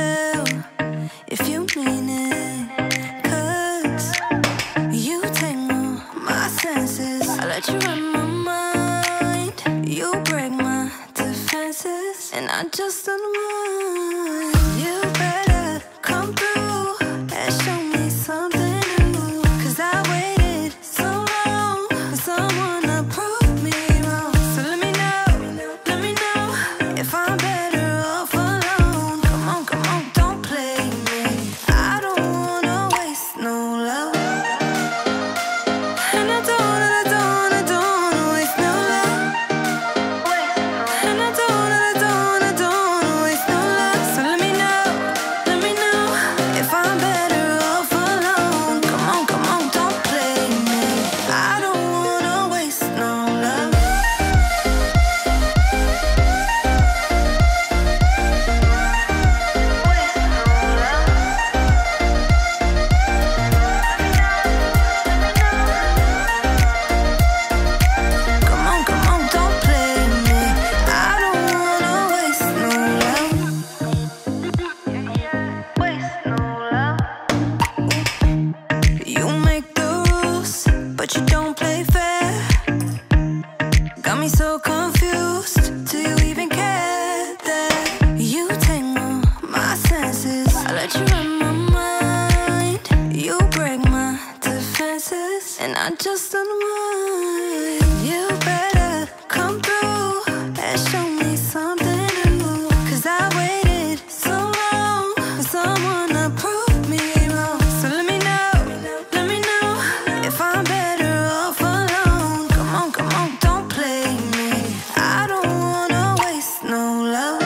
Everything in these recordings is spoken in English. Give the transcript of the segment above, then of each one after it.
tell if you mean it, 'cause you tangle my senses. I let you run my mind, you break my defenses, and I just unwind. You better come through and show me something new, 'cause I waited so long for someone to prove me wrong. So let me know if I'm better off alone. Come on, don't play me. I don't wanna waste no love, and I don't wanna waste no love, and I don't wanna waste no love. So let me know if I'm better off alone. Come on, don't play me. I don't wanna waste no love. Come on, don't play me. I don't wanna waste no love. Waste no love. You make the rules, but you don't play fair. Got me so confused. Do you even care that you tangle my senses? I let you run my mind, you break my defenses, and I just unwind. You better come through and show me something new, 'cause I waited so long for someone to prove me wrong. So let me know if I'm better off alone. Come on, don't play me. I don't wanna waste no love,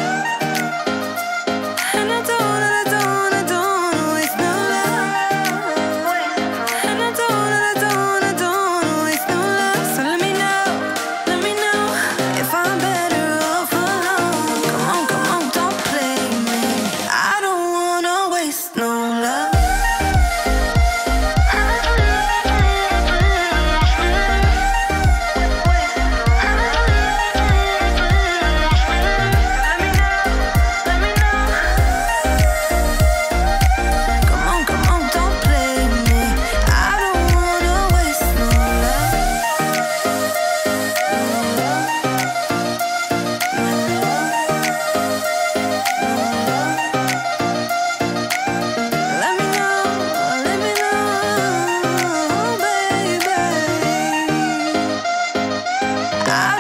and I don't wanna waste no love, and I don't wanna waste no love. So let me know if I'm better off alone. Come on, don't play me. I don't wanna waste no love. Come on, don't play me. I don't wanna waste no love. Let me know, baby. I